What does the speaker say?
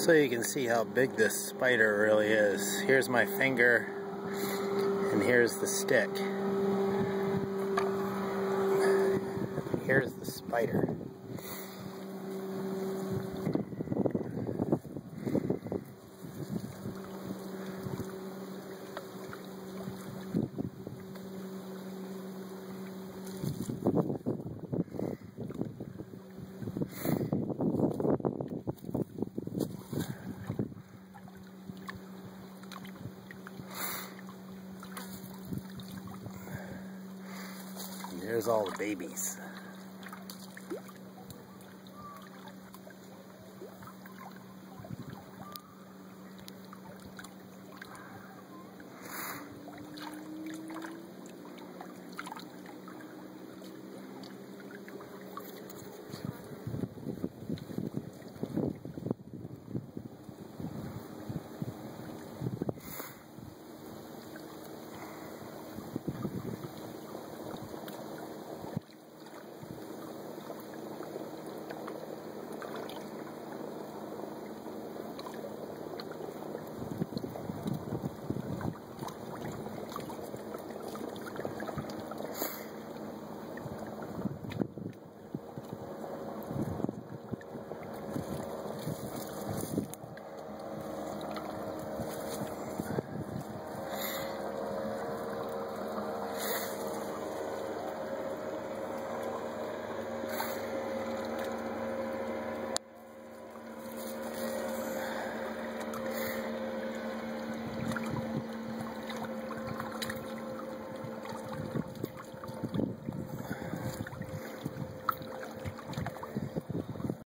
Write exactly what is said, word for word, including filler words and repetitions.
So you can see how big this spider really is. Here's my finger, and here's the stick. Here's the spider. There's all the babies.